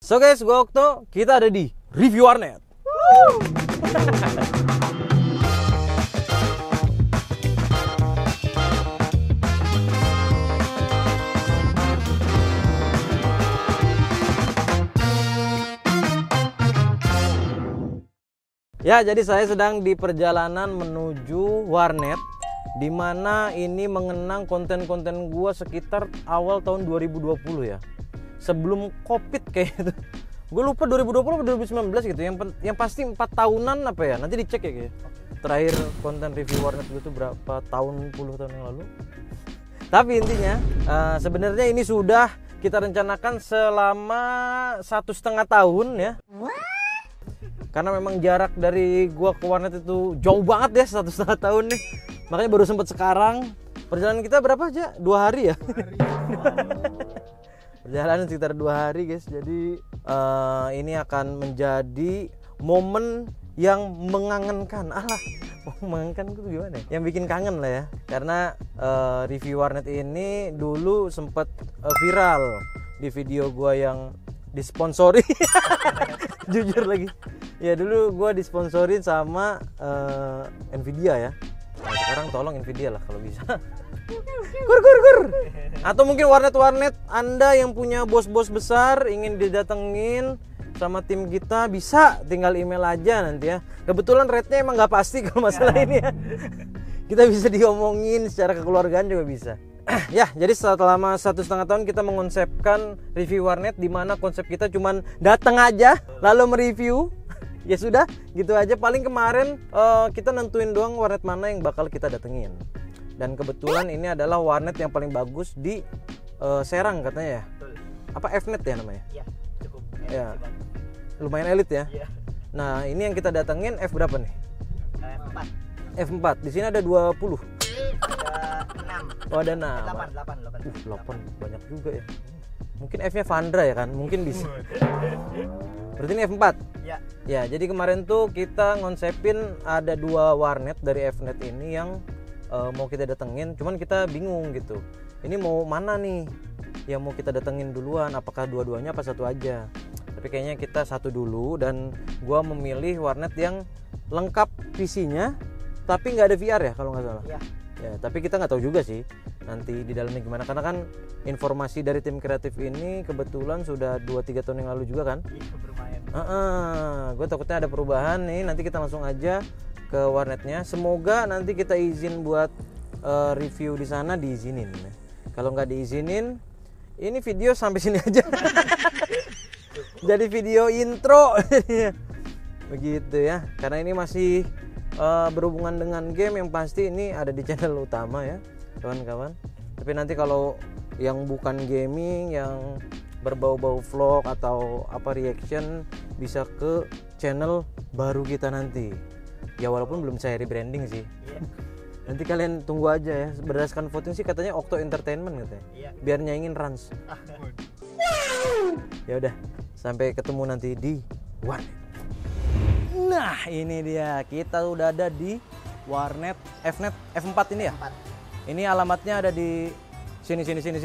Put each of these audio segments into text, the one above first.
So guys, gua Okto, kita ada di Review Warnet. Ya, jadi saya sedang di perjalanan menuju warnet, di mana ini mengenang konten-konten gua sekitar awal tahun 2020 ya. Sebelum Covid kayak gitu. Gue lupa 2020 atau 2019 gitu. Yang pasti 4 tahunan apa ya? Nanti dicek ya kayaknya. Terakhir konten review warnet itu berapa tahun, puluh tahun yang lalu. Tapi intinya sebenarnya ini sudah kita rencanakan selama 1,5 tahun ya. Karena memang jarak dari gua ke warnet itu jauh banget ya, 1,5 tahun nih. Makanya baru sempat sekarang. Perjalanan kita berapa aja? 2 hari ya? 2 hari. Perjalanan sekitar 2 hari guys. Jadi ini akan menjadi momen yang mengangenkan. Mengangenkan itu gimana ya? Yang bikin kangen lah ya. Karena review warnet ini dulu sempat viral di video gua yang disponsori. Jujur lagi. Ya dulu gue disponsorin sama Nvidia ya. Nah, sekarang tolong Nvidia lah kalau bisa. Kur. Atau mungkin warnet-warnet Anda yang punya bos-bos besar ingin didatengin sama tim kita, bisa tinggal email aja nanti ya. Kebetulan rate-nya emang nggak pasti kalau masalah ini ya. Kita bisa diomongin secara kekeluargaan juga bisa. Ya, jadi selama 1,5 tahun kita mengonsepkan review warnet, di mana konsep kita cuman datang aja lalu mereview. Ya sudah, gitu aja. Paling kemarin kita nentuin doang warnet mana yang bakal kita datengin. Dan kebetulan ini adalah warnet yang paling bagus di Serang katanya ya. Apa Fnet ya namanya? Iya, cukup. Ya. Lumayan elit ya. Iya. Nah, ini yang kita datengin F berapa nih? F4. F4. Di sini ada 20. Oh, ada 6. 8 banyak juga ya. Mungkin F-nya Vandra ya kan? Mungkin bisa. Berarti ini F4? Ya. Ya, jadi kemarin tuh kita ngonsepin ada 2 warnet dari Fnet ini yang mau kita datengin. Cuman kita bingung gitu. Ini mau mana nih yang mau kita datengin duluan? Apakah dua-duanya apa satu aja? Tapi kayaknya kita satu dulu, dan gua memilih warnet yang lengkap PC-nya tapi nggak ada VR ya kalau nggak salah. Ya. Ya, tapi kita nggak tahu juga sih nanti di dalamnya gimana, karena kan informasi dari tim kreatif ini kebetulan sudah 2-3 tahun yang lalu juga kan. Iya, bermain. Gue takutnya ada perubahan nih, nanti kita langsung aja ke warnetnya. Semoga nanti kita izin buat review di sana diizinin. Kalau nggak diizinin, ini video sampai sini aja. Jadi video intro. Begitu ya, karena ini masih berhubungan dengan game, yang pasti ini ada di channel utama ya kawan-kawan. Tapi nanti kalau yang bukan gaming, yang berbau-bau vlog atau apa reaction, bisa ke channel baru kita nanti ya, walaupun belum saya rebranding sih. Nanti kalian tunggu aja ya. Berdasarkan voting sih katanya Okto Entertainment katanya. Biar nyaingin Rans. Ya udah, sampai ketemu nanti di warnet. Nah, ini dia. Kita udah ada di warnet Fnet F4 ini ya. Ini alamatnya ada di sini.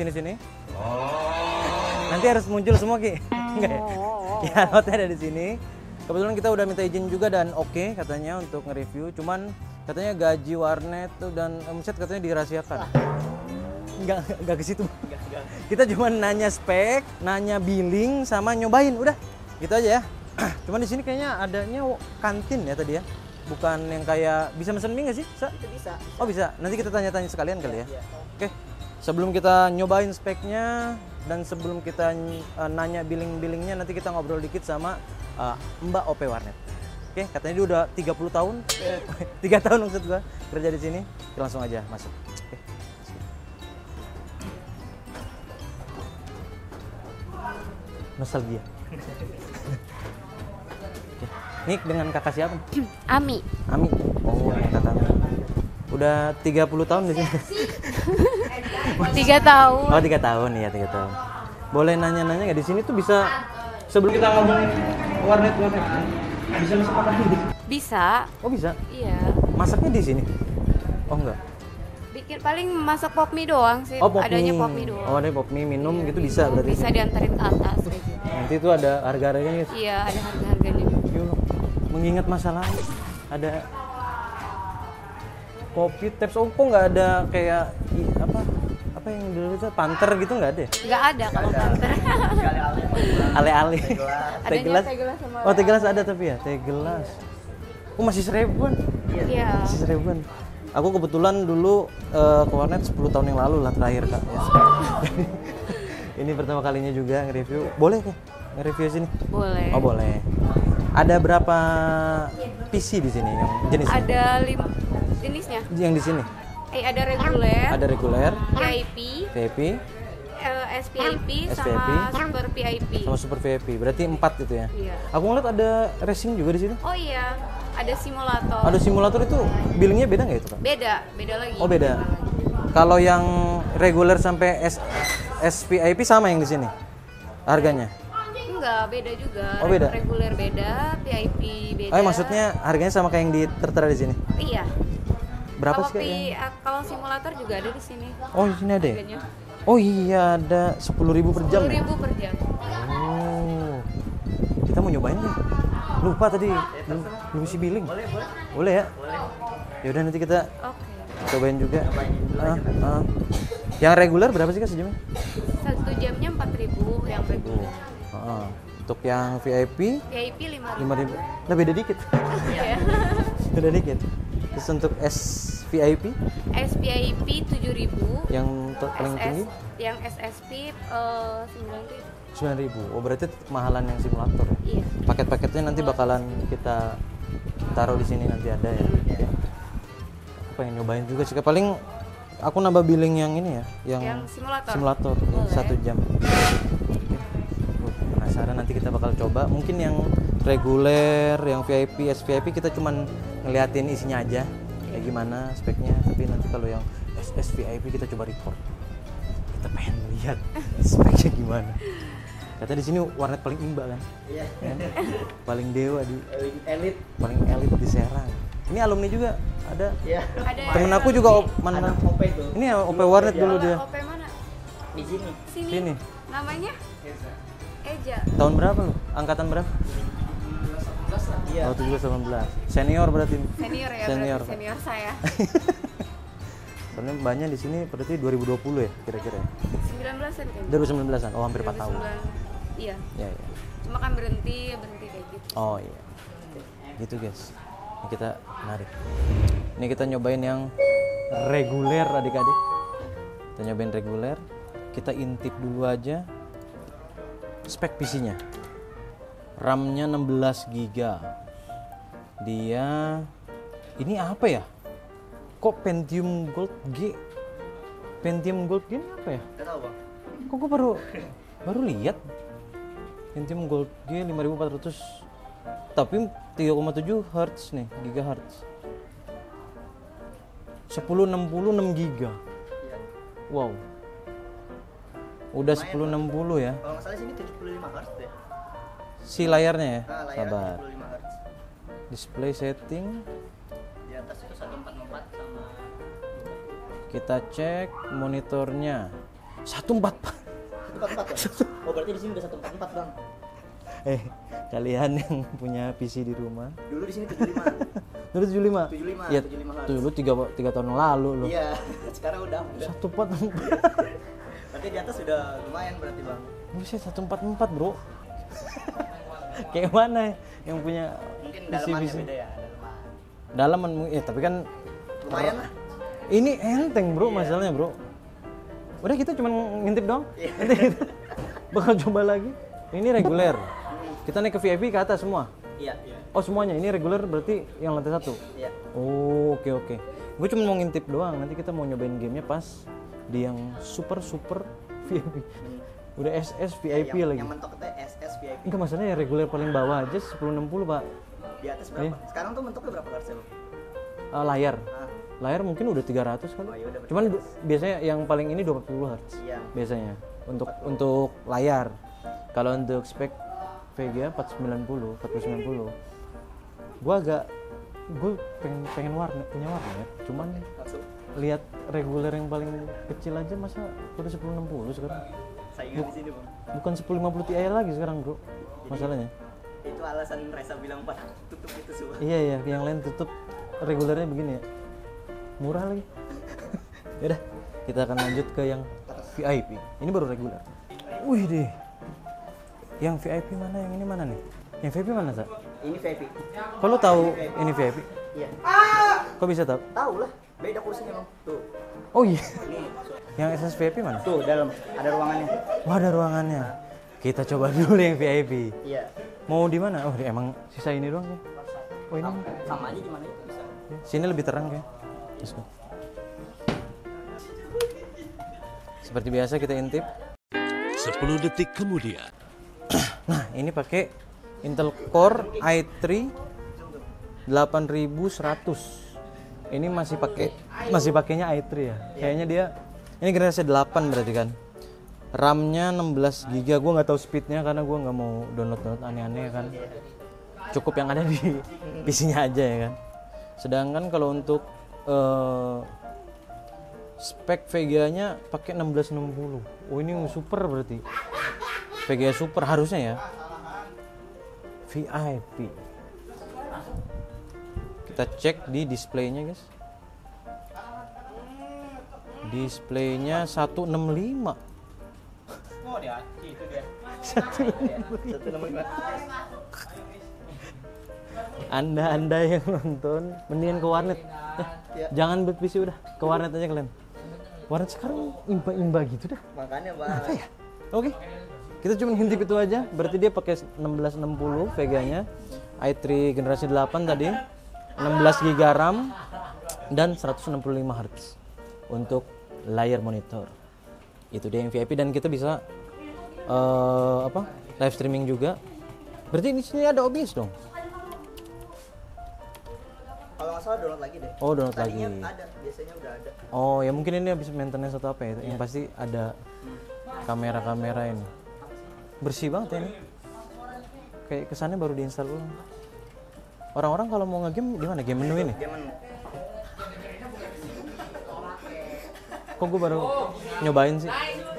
Nanti harus muncul semua Ki. Enggak ya? Ya, alamatnya ada di sini. Kebetulan kita udah minta izin juga dan oke katanya untuk nge-review. Cuman katanya gaji warnet tuh dan omset katanya dirahasiakan. Enggak ke situ. Kita cuma nanya spek, nanya billing sama nyobain, udah. Gitu aja ya. Cuman di sini kayaknya adanya kantin ya tadi ya. Bukan yang kayak bisa mesen mie nggak sih? Bisa. Oh bisa. Nanti kita tanya-tanya sekalian kali ya. Oke. Sebelum kita nyobain speknya dan sebelum kita nanya billing-billingnya, nanti kita ngobrol dikit sama Mbak OP Warnet. Oke, katanya dia udah 30 tahun. 3 tahun maksud gua kerja di sini. Kita langsung aja masuk. Oke. Nostalgia. Nik, dengan kakak siapa? Ami. Oh, kakak Ami. Udah 30 tahun di sini. 3 tahun. Oh, 3 tahun ya, 3 tahun. Boleh nanya-nanya nggak di sini tuh bisa, sebelum kita ngomongin warnet bisa masak apa sih? Bisa. Oh, bisa? Iya. Masaknya di sini? Oh, enggak. Bikin paling masak pop mie doang sih. Oh, pop adanya mie. pop mie doang. Oh, ada pop mie minum gitu bisa berarti. Bisa diantarin ke atas kayak gitu. Nanti Berarti itu ada harga-harganya guys. Iya, ada harga-harganya juga. Yuk, mengingat masa lalu ada kopi Taps Oppo nggak ada kayak apa yang dulu itu Panther gitu nggak ada ya? Nggak ada kalau Panther. Ale-ale. Teh Adanya gelas. teh gelas sama Oh, teh gelas ada tapi ya, teh gelas. Oh, masih 1.000-an. Iya. Masih 1.000-an. Aku kebetulan dulu ke warnet 10 tahun yang lalu lah terakhir Kak. Ini pertama kalinya juga nge-review. Boleh Kak nge-review sini? Boleh. Oh, boleh. Ada berapa PC di sini yang jenisnya? Ada 5 jenisnya. Yang di sini? Ada reguler, Ada reguler, VIP, VIP, SPIP, SPIP, sama Super VIP. sama Super VIP. Berarti 4 itu ya? Iya. Aku ngeliat ada racing juga di sini. Oh iya, ada simulator. Ada simulator itu billingnya beda nggak itu Kak? Beda lagi. Oh beda. Kalau yang reguler sampai SPIP sama yang di sini harganya? Enggak, beda juga. Oh, beda. Reguler beda, VIP beda. Oh maksudnya harganya sama kayak yang tertera di sini? Iya. Berapa Kalau sih Kak? Yang... kalau simulator juga ada di sini. Oh di sini ada ya? Harganya. Oh iya ada 10.000 per jam ya? 10.000 per jam. Oh kita mau nyobain ya? Lupa tadi belum isi billing. Boleh ya? Yaudah nanti kita Oke. cobain juga. Yang reguler berapa sih Kak sejamnya? 1 jamnya 4.000 yang reguler. Untuk yang VIP VIP 5.000. 5.000. Nah beda dikit. Iya. Beda dikit. Terus untuk SVIP SPIP 7.000. yang paling tinggi Yang SSP 9.000. 9.000. Oh berarti tetap mahalan yang simulator ya? Iya. Paket-paketnya nanti bakalan kita taruh di sini nanti ada ya. Aku pengen nyobain juga sih. Paling aku nambah billing yang ini ya, yang Simulator. yang 1 jam. Penasaran nanti kita bakal coba. Mungkin yang reguler, yang VIP, SVIP kita cuman ngeliatin isinya aja kayak gimana speknya. Tapi nanti kalau yang SVIP kita coba record. Kita pengen lihat speknya gimana. Kata di sini warnet paling imba kan? Iya. Paling dewa di elit. Paling elit di Serang. Ini alumni juga ada. Iya. Ada. Temen aku juga mana? OP itu. Ini ya OP warnet dulu dia. OP mana? Di sini. Sini. Namanya? Eja. Tahun berapa lu? Angkatan berapa? Iya. Oh 17 18. Senior berarti. Senior ya, Senior. berarti senior saya. Soalnya banyak di sini berarti 2020 ya kira-kira. 19-an kan? 2019-an. Oh hampir 4 tahun. Iya. Iya, iya. Cuma kan berhenti kayak gitu. Oh iya. Gitu guys. Ini kita menarik. Ini kita nyobain yang reguler adik-adik. Kita nyobain reguler. Kita intip dulu aja spek PC-nya. RAM-nya 16 GB. Dia ini apa ya? Kok Pentium Gold G? Pentium Gold G ini apa ya? Enggak tahu, Bang. Kok gue baru lihat Pentium Gold G 5400 tapi 3,7 Hz nih, gigahertz. 1060 6 GB. Iya. Wow. Udah 1060 ya. Kalau nggak salah sini 75 Hz deh. Si layarnya ya. Nah, layarnya Sabar. 75 Hz. Display setting. Di atas itu 144 sama Kita cek monitornya. 144. 144 ya? Oh, berarti di sini udah 144, Bang. Kalian yang punya PC di rumah. Dulu di sini 75. Dulu 75. 75. Iya. 75 Hz. Tuh lu 3 tahun yang lalu lu. Iya, sekarang udah. 144. Berarti di atas sudah lumayan berarti, Bang. Buset 144, Bro. Kayak mana yang punya Mungkin PC? dalamannya beda ya, dalaman. Dalaman tapi kan Lumayan lah. ini enteng, Bro, masalahnya, Bro. Udah kita cuma ngintip doang. Nanti kita bakal coba lagi. Ini reguler. Kita naik ke VIP ke atas semua. Iya. Oh, semuanya. Ini reguler berarti yang lantai 1. Iya. Oh, oke. Gue cuma mau ngintip doang. Nanti kita mau nyobain gamenya pas di yang super VIP. Udah SS VIP lagi. Yang mentok itu SS VIP. Enggak, masalahnya ya reguler paling bawah aja 1060, Pak. Di atas berapa? Iya. Sekarang tuh mentoknya berapa Hz ya, Bang? Layar. Ah. Layar mungkin udah 300 kali. Oh, iya, udah Cuman biasanya yang paling ini 20 Hz. Iya. Biasanya untuk layar. Kalau untuk spek VGA 490. Gue pengen punya warnet. Cuman Langsung lihat reguler yang paling kecil aja masa udah 1060 sekarang. saingan di sini, Bang. Bukan 1050 Ti lagi sekarang, Bro. Masalahnya. Itu alasan Reza bilang Pak tutup itu semua. Iya, yang lain tutup, regulernya begini ya. Murah lagi. Yaudah, kita akan lanjut ke yang VIP. Ini baru reguler. Wih deh. Yang VIP mana? Yang ini mana nih? Yang VIP mana, Sa? Ini VIP. Kok lu tahu ini VIP? Iya. Kok bisa tahu? Tahu lah. Beda kursinya Bang. Tuh. Oh iya. Ini Yang SS VIP mana? tuh dalam ada ruangannya. Wah, ada ruangannya. Kita coba dulu yang VIP. Iya. Mau di mana? Oh, emang sisa ini doang ya. Oh, ini. Sama aja gimana itu bisa. Sini lebih terang kayak. Let's go. Seperti biasa kita intip. 10 detik kemudian. Nah, ini pakai Intel Core i3 8100. Ini masih pakainya i3 ya. Kayaknya dia ini generasi 8 berarti kan. RAM-nya 16 GB. Gua nggak tahu speednya karena gua nggak mau download aneh-aneh kan. Cukup yang ada di PC-nya aja ya kan. Sedangkan kalau untuk spek VGA-nya pakai 1660. Oh, ini super berarti. VGA super harusnya ya. VIP. Kita cek di displaynya, guys. Displaynya 165. Oh, dia itu dia. 165. Anda yang nonton mendingan ke warnet. Jangan buat PC udah, ke warnet aja kalian. Warnet sekarang imba-imba gitu dah. Makanya Bang. Apa ya? Oke. Kita cuma ngintip itu aja. Berarti dia pakai 1660 VGA-nya. i3 generasi 8 tadi. 16 GB RAM dan 165 Hz untuk layar monitor. Itu dia yang VIP dan kita bisa live streaming juga. Berarti di sini ada OBS dong. Kalau nggak salah download lagi deh. Oh, download Tadinya lagi. ada, biasanya udah ada. Oh, ya mungkin ini habis maintenance atau apa ya. Yang pasti ada kamera-kamera ini. Bersih banget ya ini. Kayak kesannya baru diinstal ulang. Orang-orang kalau mau nge-game gimana? Game menu ini? Dia menu. Kok gue baru nyobain sih?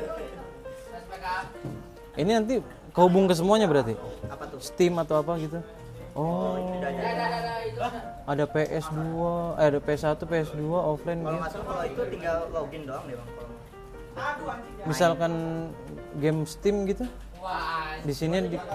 Ini nanti kehubung ke semuanya berarti? Apa tuh? Steam atau apa gitu? Oh, ada PS2, ada PS1, PS2, offline Kalau gitu. nggak salah kalau itu tinggal login doang deh Bang. Kalau Misalkan game Steam gitu? Di sini di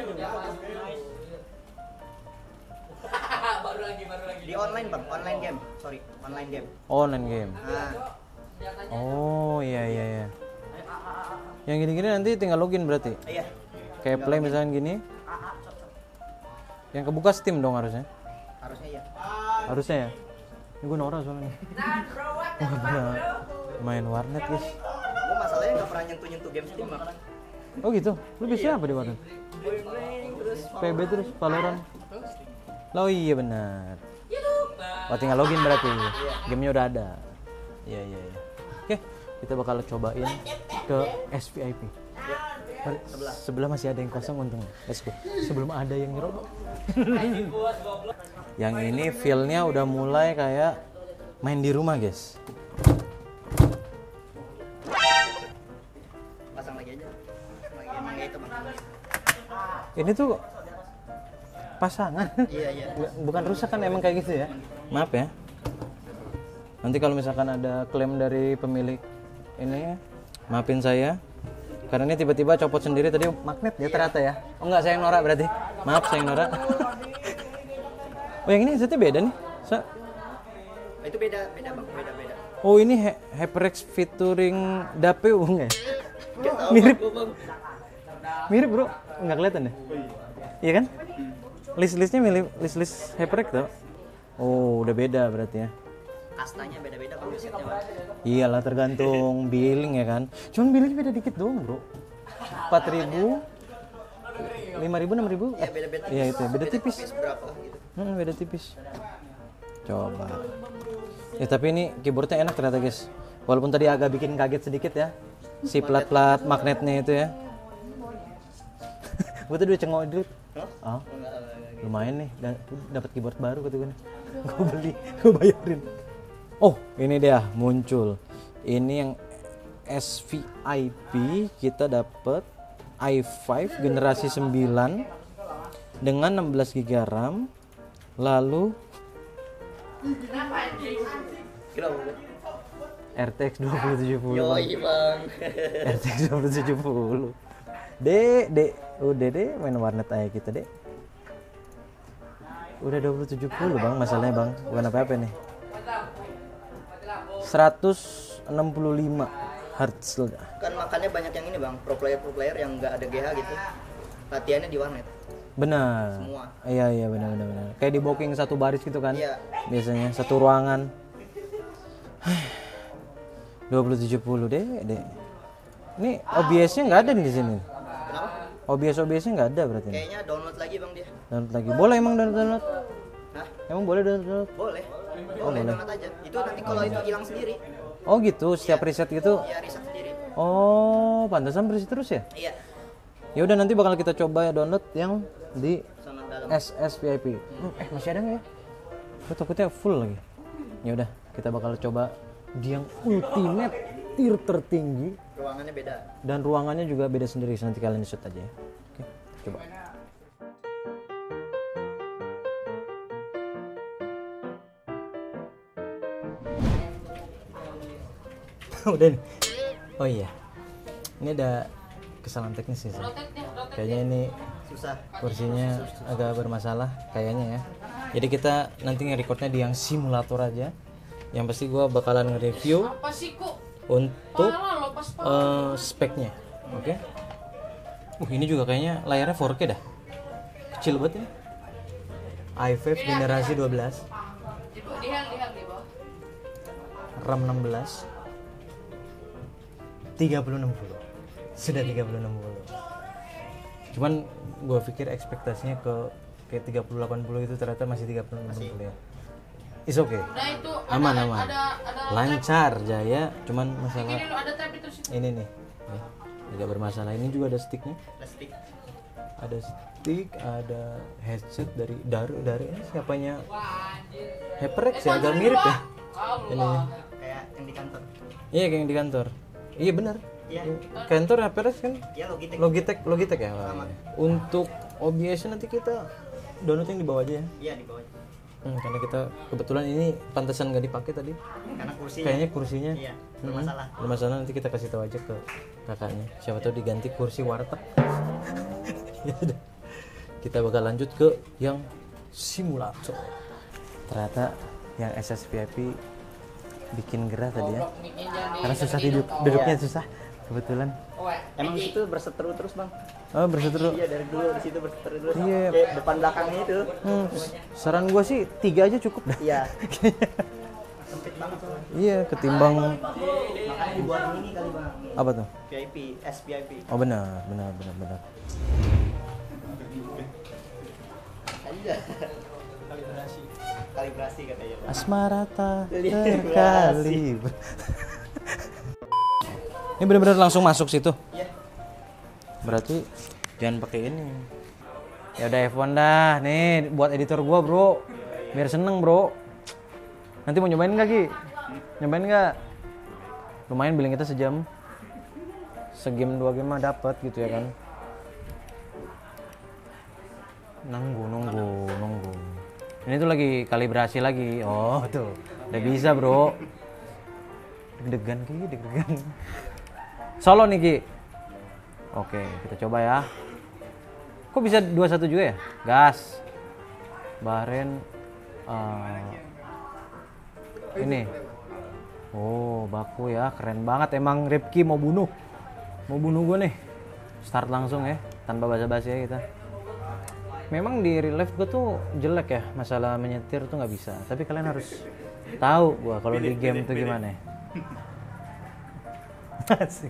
di online Bang, online game. Sorry, online game. online game. Nah, Oh, iya. Yang gini-gini nanti tinggal login berarti? iya. Kayak Play misalnya gini. Yang kebuka Steam dong harusnya? Harusnya iya. Harusnya ya? Ini gue norak soalnya. Wah, gila. Main warnet guys. Gue masalahnya nggak pernah nyentuh game Steam Bang. Oh gitu? Lu biasanya apa di warnet? Terus PB terus Valorant? Oh iya benar. Oh tinggal login berarti. Gamenya udah ada. Iya. Oke, kita bakal cobain ke SVIP. Mari, sebelah masih ada yang kosong untungnya. Let's go. Sebelum ada yang nyerobot. Yang ini feel-nya udah mulai kayak main di rumah, guys. pasang lagi aja. Lagi emang itu Bang. Ini tuh pasangan. Iya. Bukan rusak kan emang kayak gitu ya. Maaf ya. Nanti kalau misalkan ada klaim dari pemilik ini, maafin saya. Karena ini tiba-tiba copot sendiri tadi magnet ya ternyata ya. Oh enggak, saya yang norak berarti. Maaf, saya yang norak. Oh yang ini headsetnya beda nih. Itu beda Bang, beda. Oh ini HyperX featuring DAPU enggak ya? Nggak tahu, Mirip. Bang. Mirip bro, nggak kelihatan ya? Iya kan? List-listnya milih list-list HyperX tau? Oh udah beda berarti ya. Kastanya beda-beda Bang setnya Bang. Iyalah tergantung billing ya kan. Cuman billingnya beda dikit doang bro. 4.000, 5.000, 6.000. Iya beda-beda. Iya itu, beda tipis. Berapa gitu. Beda tipis. Coba. Ya tapi ini keyboardnya enak ternyata guys. Walaupun tadi agak bikin kaget sedikit ya. Si plat-plat magnetnya itu ya. Gue tadi udah cengok dulu. Oh, lumayan nih. Dapat keyboard baru kata gue nih. Gue beli, gue bayarin. Oh, ini dia muncul. Ini yang SVIP kita dapat i5 generasi 9 dengan 16 GB RAM. Lalu RTX 2070. Yoi bang. RTX 2070. Dek, udah deh main warnet aja kita deh. Udah 2070 bang, masalahnya bang, bukan apa-apa nih. 165 Hz. Kan makanya banyak yang ini bang, pro player yang nggak ada GH gitu, latihannya di warnet. Benar. Semua. Iya benar. Kayak di booking satu baris gitu kan? Iya. Biasanya satu ruangan. 2070 deh. Ini OBS-nya nggak ada nih di sini. Kenapa? OBS-nya nggak ada berarti. Kayaknya download lagi bang dia. Download lagi. Boleh emang download? Hah? Emang boleh download? Boleh. boleh. Download aja. Itu nanti kalau itu hilang sendiri. Oh gitu, setiap riset gitu. Iya, riset sendiri. Oh, pantesan bersih terus ya? Iya. Ya udah nanti bakal kita coba download yang di Sama dalam. SSVIP. Masih ada nggak ya? Gue takutnya full lagi. Ya udah, kita bakal coba di yang ultimate tier tertinggi Ruangannya beda. dan ruangannya juga beda sendiri. Nanti kalian shoot aja ya. Oke, coba. Udah nih. Oh iya. Ini ada kesalahan teknis sih. Kayaknya ini Susah. kursinya agak bermasalah kayaknya ya. Jadi kita nanti nge-recordnya di yang simulator aja. Yang pasti gue bakalan nge-review untuk speknya. Oke. Ini juga kayaknya layarnya 4K dah. Kecil banget ini. i5 generasi 12. RAM 16. 3060. Sudah 3060. Cuman gue pikir ekspektasinya ke kayak 3080 itu ternyata masih 3060 ya. Is okay. Aman. Lancar Jaya, cuman masalah ini nih. Ya, tidak bermasalah. Ini juga ada sticknya. Ada stick, ada headset dari Daru ini siapanya? HyperX ya, agak mirip ya. Ini. Kayak yang di kantor. Iya, kayak yang di kantor. Iya benar. Iya. Kantor HyperX kan? Iya, Logitech ya. Untuk OBS nanti kita download yang di bawah aja ya. Iya, di bawah. Karena kita kebetulan ini pantesan nggak dipakai tadi. Karena kursinya. Kayaknya kursinya. Iya, bermasalah. Bermasalah, nanti kita kasih tahu aja ke kakaknya. Siapa tahu diganti kursi warteg. Ya udah. Kita bakal lanjut ke yang simulator. Ternyata yang SSVIP bikin gerah tadi ya. Karena susah duduknya susah kebetulan. Emang di situ berseteru terus bang? Oh, berseteru. Iya, dari dulu di situ berseteru terus. Iya. Kayak depan belakangnya itu. Saran gua sih 3 aja cukup dah. Iya. Sempit banget tuh. Iya, ketimbang Makanya dibuat ini kali bang. apa tuh? VIP, SVIP. Oh benar. Iya. Kalibrasi katanya bang. Asmarata terkali. Ini benar-benar langsung masuk situ. Iya. Berarti jangan pakai ini. Ya udah F1 dah. Nih buat editor gua, Bro. Biar seneng, Bro. Nanti mau nyobain enggak, Ki? Nyobain enggak? Lumayan billing kita sejam. Segame 2 game mah dapat gitu ya kan. Nunggu. Ini tuh lagi kalibrasi lagi. Oh, tuh. Udah bisa, Bro. Deg-degan, Ki, deg-degan. Solo nih, Ki. Oke, kita coba ya. Kok bisa 21 juga ya? Gas. Bahrain ini. Oh, baku ya. Keren banget emang Ripki mau bunuh gue nih. Start langsung ya, tanpa basa-basi ya kita. Memang di real life gue tuh jelek ya, masalah menyetir tuh nggak bisa. Tapi kalian harus tahu gua kalau di game tuh gimana ya. Asik.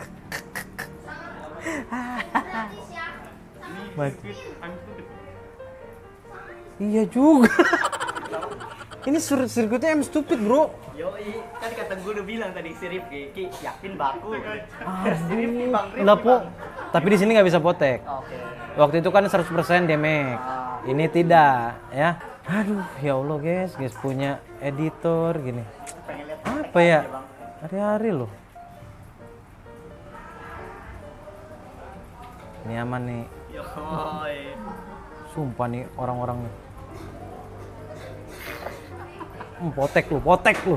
Iya juga. Ini sirkuitnya stupid, Bro. Yoi, kan kata gue udah bilang tadi si Rifki, Ki yakin baku. Si Aduh. Rifki bang, Lah, Po. Tapi di sini nggak bisa potek. Oke. Waktu itu kan 100% damage. Ini tidak, ya. Aduh, ya Allah, guys punya editor gini. Pengen lihat Apa ya? Hari-hari loh. Ini aman nih. Sumpah nih orang-orang nih. Potek lu.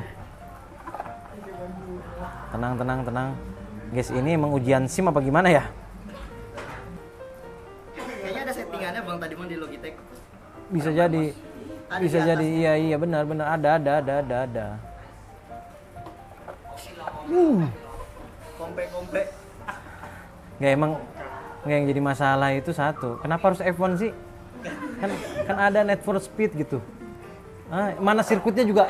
Tenang. Guys, ini emang ujian SIM apa gimana ya? Kayaknya ada settingannya Bang tadi mah di Logitech. Bisa jadi. Iya benar ada. Komplek. Nggak yang jadi masalah itu satu. Kenapa harus F1 sih? Kan ada Need for Speed gitu. Mana sirkuitnya juga.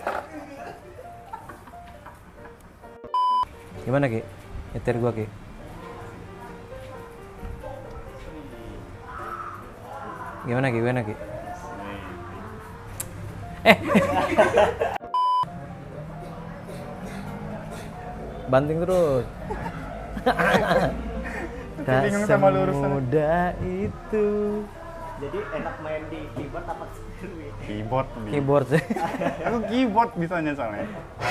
Gimana Ki? Nyetir gua Ki. Gimana Ki? Banting terus. Tak semudah itu. Jadi enak main di keyboard apa Keyboard sih. Aku keyboard bisanya soalnya.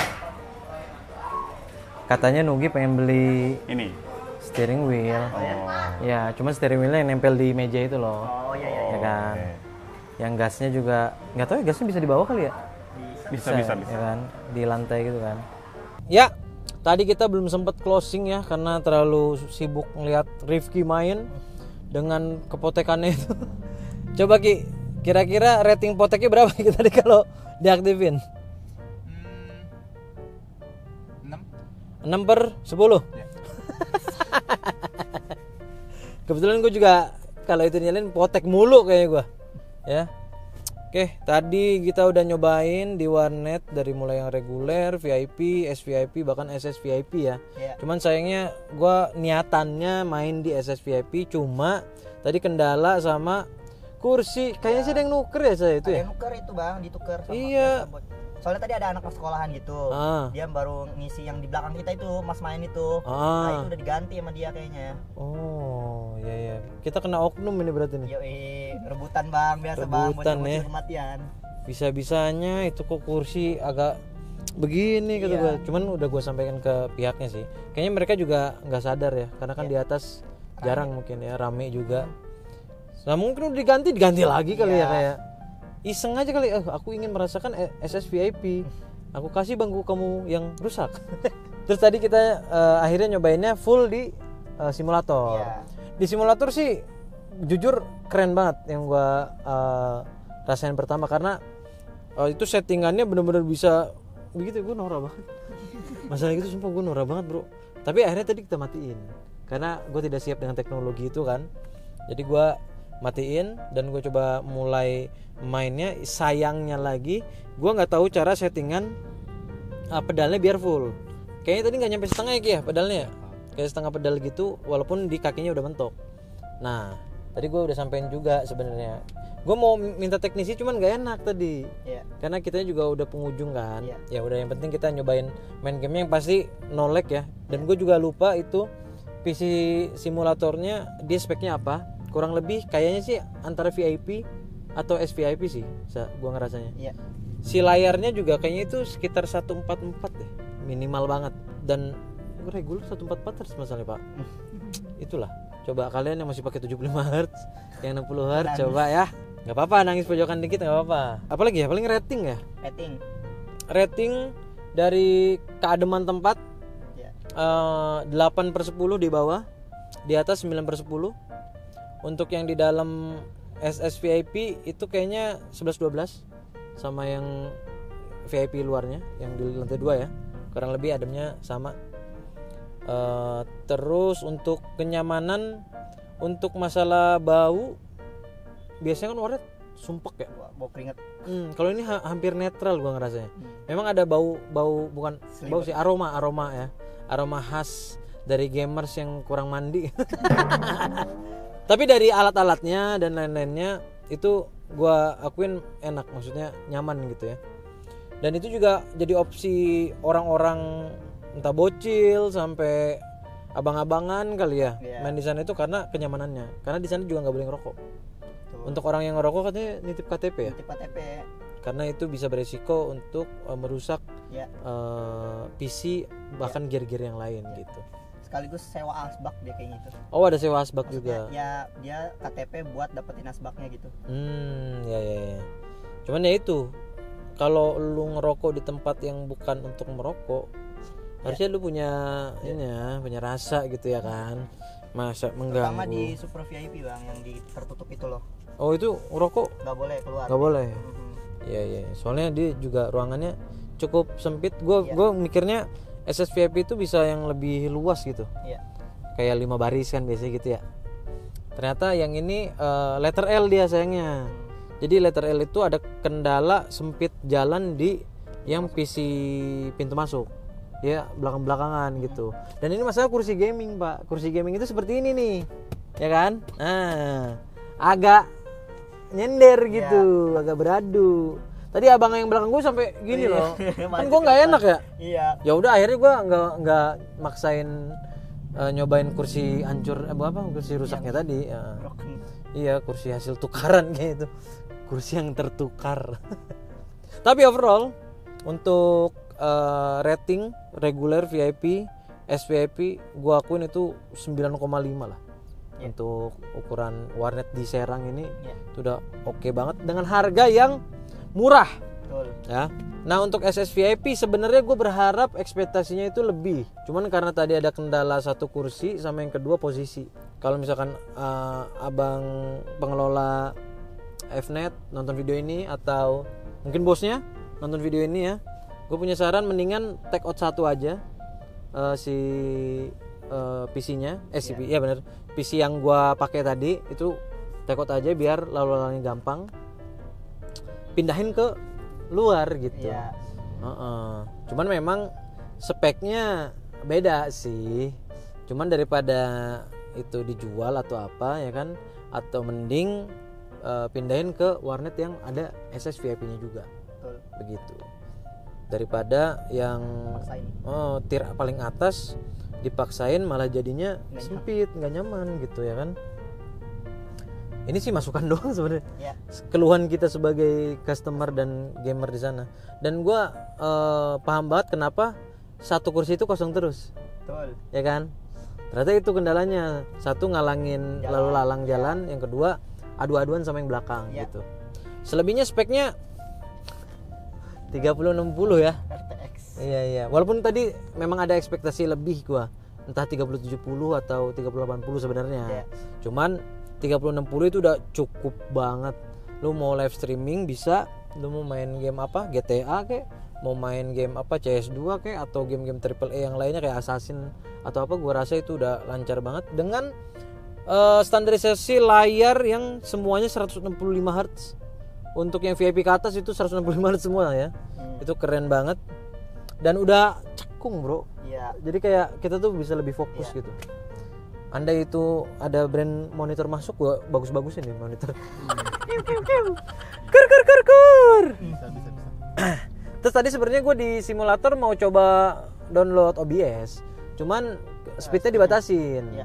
Katanya Nugi pengen beli Ini. steering wheel. Ya, cuma steering wheelnya yang nempel di meja itu loh. iya. Ya kan. Yang gasnya juga nggak tahu ya, gasnya bisa dibawa kali ya? Bisa. Ya kan, di lantai gitu kan. Ya, tadi kita belum sempat closing ya karena terlalu sibuk ngeliat Rifki main dengan kepotekannya itu. Coba Ki, kira-kira rating poteknya berapa Ki tadi kalau diaktifin? 6 per 10? Ya. Kebetulan gue juga kalau itu nyalain potek mulu kayaknya gue. Ya. Oke, tadi kita udah nyobain di warnet dari mulai yang reguler, VIP, SVIP, bahkan SSVIP ya. Cuman sayangnya gue niatannya main di SSVIP, cuma tadi kendala sama kursi. Kayaknya sih ada yang nuker ya saya itu ya. Ada yang nuker itu Bang, ditukar sama. Iya. Soalnya tadi ada anak sekolahan gitu. Dia baru ngisi yang di belakang kita itu, Mas main itu. Nah, itu udah diganti sama dia kayaknya. Oh, iya. Kita kena oknum ini berarti nih. Yoi, rebutan Bang, biasa Bang, bocil kematian. Bisa-bisanya itu kok kursi agak begini kata gue. Cuman udah gue sampaikan ke pihaknya sih. Kayaknya mereka juga nggak sadar ya, karena kan di atas jarang mungkin ya, rame juga. Nah, mungkin udah diganti lagi kali ya kayak iseng aja kali. Aku ingin merasakan SSVIP. Aku kasih bangku kamu yang rusak. Terus tadi kita akhirnya nyobainnya full di simulator. Di simulator sih jujur keren banget yang gua rasain pertama karena itu settingannya bener-bener bisa begitu. Gue norak banget. Masalah itu sumpah gue norak banget bro. Tapi akhirnya tadi kita matiin karena gue tidak siap dengan teknologi itu kan. Jadi gue matiin dan gue coba mulai mainnya. Sayangnya lagi gue nggak tahu cara settingan pedalnya biar full. Kayaknya tadi nggak nyampe setengah ya pedalnya, kayak setengah pedal gitu walaupun di kakinya udah mentok. Nah tadi gue udah sampein juga sebenarnya. Gue mau minta teknisi cuman nggak enak tadi karena kitanya juga udah penghujung kan. Ya udah, yang penting kita nyobain main gamenya yang pasti no lag ya. Dan gue juga lupa itu PC simulatornya dia speknya apa. Kurang lebih kayaknya sih antara VIP atau SVIP sih, gue ngerasanya. Si layarnya juga kayaknya itu sekitar 144 deh, minimal banget. Dan reguler 144 Hz masalahnya pak. Itulah. Coba kalian yang masih pakai 75 Hz, yang 60 Hz coba ya. Nggak apa-apa nangis pojokan dikit nggak apa-apa. Apalagi ya paling rating ya. Rating dari keademan tempat 8/10 di bawah, di atas 9/10. Untuk yang di dalam SSVIP itu kayaknya 11-12 sama yang VIP luarnya yang di lantai 2 ya. Kurang lebih ademnya sama. Terus untuk kenyamanan, untuk masalah bau biasanya kan warnet sumpek ya, bau keringet. Kalau ini hampir netral gua ngerasanya. Memang ada bau bukan bau sih, aroma ya. Aroma khas dari gamers yang kurang mandi. Tapi dari alat-alatnya dan lain-lainnya itu gua akuin enak, maksudnya nyaman gitu ya. Dan itu juga jadi opsi orang-orang entah bocil sampai abang-abangan kali ya main di sana itu karena kenyamanannya. Karena di sana juga nggak boleh ngerokok. Untuk orang yang ngerokok katanya nitip KTP ya. Nitip KTP. Karena itu bisa beresiko untuk merusak PC bahkan gear-gear yang lain gitu. sekaligus sewa asbak dia kayak gitu. Oh, ada sewa asbak Maksudnya, juga. ya dia KTP buat dapetin asbaknya gitu. Ya. Cuman ya itu, kalau lu ngerokok di tempat yang bukan untuk merokok, harusnya lu punya ini ya, punya rasa gitu ya kan. Masa mengganggu. Terutama di super VIP bang, yang di tertutup itu loh. Oh itu ngerokok? Nggak boleh keluar. Nggak boleh. Iya. Soalnya dia juga ruangannya cukup sempit. Gue mikirnya SSVIP itu bisa yang lebih luas gitu. Iya. Kayak 5 baris kan biasanya gitu ya. Ternyata yang ini letter L dia sayangnya. Jadi letter L itu ada kendala sempit jalan di yang PC pintu masuk. Dia belakang-belakangan gitu. Dan ini masalah kursi gaming, Pak. Kursi gaming itu seperti ini nih. Ya kan? Nah, agak nyender gitu, agak beradu. Tadi abang yang belakang gue sampai gini loh. Kan gue nggak enak ya. Iya. Ya udah akhirnya gue nggak maksain nyobain kursi hancur kursi rusaknya tadi. Iya, kursi hasil tukaran kayak itu. Kursi yang tertukar. Tapi overall untuk rating reguler VIP, SVIP gue akuin itu 9,5 lah. Untuk ukuran warnet di Serang ini itu udah oke banget dengan harga yang murah. Betul. Ya. Nah, untuk SSVIP sebenarnya gue berharap ekspektasinya itu lebih. Cuman karena tadi ada kendala satu kursi sama yang kedua posisi. Kalau misalkan abang pengelola Fnet nonton video ini atau mungkin bosnya nonton video ini ya, gue punya saran mendingan take out satu aja PC-nya, ya bener, PC yang gua pakai tadi itu take out aja biar lalu lalangnya gampang, pindahin ke luar gitu. Iya. Cuman memang speknya beda sih. Cuman daripada itu dijual atau apa ya kan, atau mending pindahin ke warnet yang ada SSVIP-nya juga. Betul. Begitu. Daripada yang tier paling atas dipaksain malah jadinya sempit, nggak nyaman gitu ya kan. Ini sih masukan doang sebenarnya. Ya. Keluhan kita sebagai customer dan gamer di sana. Dan gue paham banget kenapa satu kursi itu kosong terus. Betul. Ya kan. Ternyata itu kendalanya. Satu ngalangin lalu lalang jalan, yang kedua adu-aduan sama yang belakang gitu. Selebihnya speknya 3060 ya. RTX. Iya. Walaupun tadi memang ada ekspektasi lebih gua, entah 3070 atau 3080 sebenarnya. Yeah. Cuman 3060 itu udah cukup banget. Lu mau live streaming bisa, lu mau main game apa? GTA kayak, mau main game apa? CS2 kayak, atau game-game AAA yang lainnya kayak Assassin atau apa, gua rasa itu udah lancar banget dengan standarisasi layar yang semuanya 165 Hz. Untuk yang VIP ke atas itu 165 Hz semua ya. Itu keren banget. Dan udah cekung, Bro. Iya. Jadi kayak kita tuh bisa lebih fokus gitu. Andai itu ada brand monitor masuk, gua bagus-bagusin nih monitor. Kur. Bisa. Terus tadi sebenarnya gue di simulator mau coba download OBS. Cuman speednya dibatasin. Iya.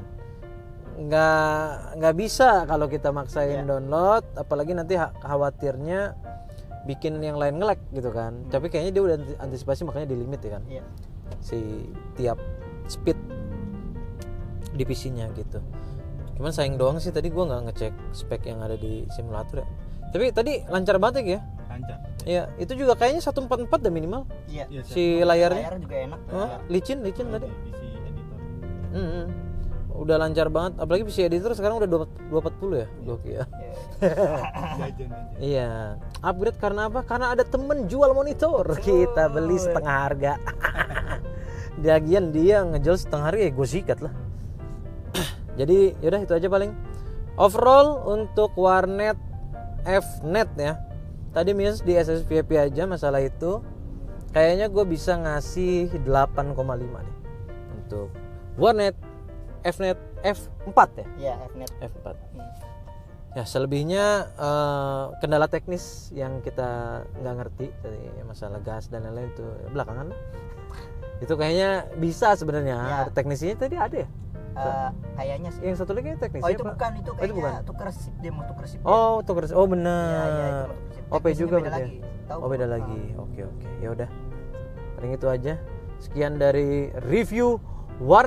Nggak bisa kalau kita maksain download, apalagi nanti khawatirnya bikin yang lain nge-lag gitu kan. Tapi kayaknya dia udah antisipasi, makanya di limit ya kan. Iya. Si tiap speed di PC-nya gitu. Cuman sayang doang sih tadi gue nggak ngecek spek yang ada di simulator ya. Tapi tadi lancar banget ya. Lancar. Iya, itu juga kayaknya 144 dah minimal. Iya. Si layarnya. Layar juga enak. Licin tadi. PC editor. Udah lancar banget, apalagi PC editor sekarang udah 240 ya. Gokil. Jajan. Iya. Upgrade karena apa? Karena ada temen jual monitor. Kita beli setengah harga. Lagian dia ngejual setengah harga, ya gue sikat lah. Jadi yaudah itu aja paling. Overall untuk warnet Fnet ya. Tadi minus di SSVIP aja masalah itu. Kayaknya gue bisa ngasih 8,5 deh. Untuk warnet Fnet F4 ya? Iya, Fnet F4. Ya selebihnya kendala teknis yang kita nggak ngerti tadi, masalah gas dan lain-lain itu belakangan lah. Itu kayaknya bisa sebenarnya. Ya. Teknisinya tadi ada ya? Kayaknya sih. Yang satu lagi teknisnya. Oh itu bukan, itu Oh, kayaknya bukan. tuker sip, dia mau tuker sip. Oh tuker. Oh benar. Iya, OP juga berarti. lagi. Tahu Oh beda lagi. Oke. Ya udah. Paling itu aja. Sekian dari review warnet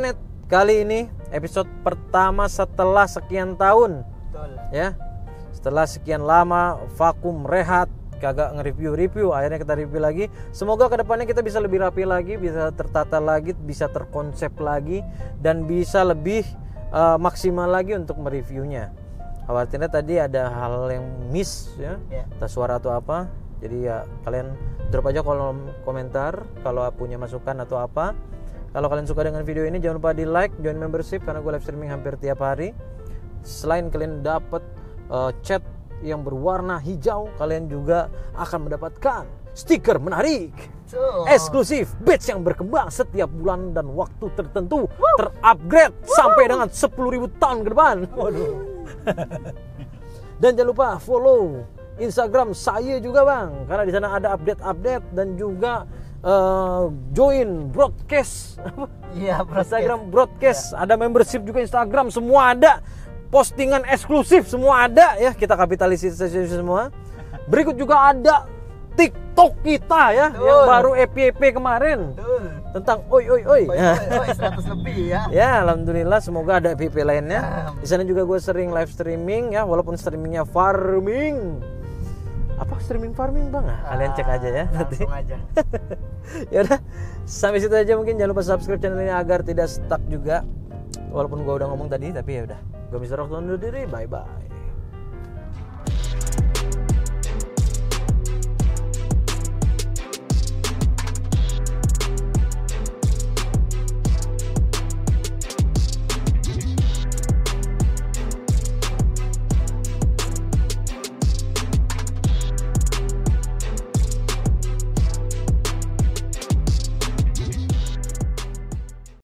kali ini episode pertama setelah sekian tahun. Betul. Ya. Setelah sekian lama vakum rehat, kagak nge-review, akhirnya kita review lagi. Semoga kedepannya kita bisa lebih rapi lagi, bisa tertata lagi, bisa terkonsep lagi, dan bisa lebih maksimal lagi untuk mereviewnya. Khawatirnya tadi ada hal yang miss ya, entah suara atau apa. Jadi ya kalian drop aja kolom komentar kalau punya masukan atau apa. Kalau kalian suka dengan video ini jangan lupa di like, join membership karena gue live streaming hampir tiap hari. Selain kalian dapat chat yang berwarna hijau, kalian juga akan mendapatkan stiker menarik, eksklusif, badge yang berkembang setiap bulan dan waktu tertentu, terupgrade sampai dengan 10.000 tahun ke depan. Waduh. Dan jangan lupa follow Instagram saya juga bang, karena di sana ada update dan juga join broadcast. Iya, Instagram broadcast, ada membership juga Instagram, semua ada. Postingan eksklusif semua ada ya, kita kapitalisasi semua. Berikut juga ada TikTok kita ya, yang baru EPP kemarin. Tentang oi 100 lebih ya. Ya, alhamdulillah, semoga ada EPP lainnya. Di sana juga gue sering live streaming ya, walaupun streamingnya farming. Apa streaming farming bang? Kalian cek aja ya nanti. Langsung aja. Ya udah, sampai situ aja mungkin. Jangan lupa subscribe channel ini agar tidak stuck juga. Walaupun gue udah ngomong tadi, tapi ya udah. Gue Mr. Rock undur diri, bye bye.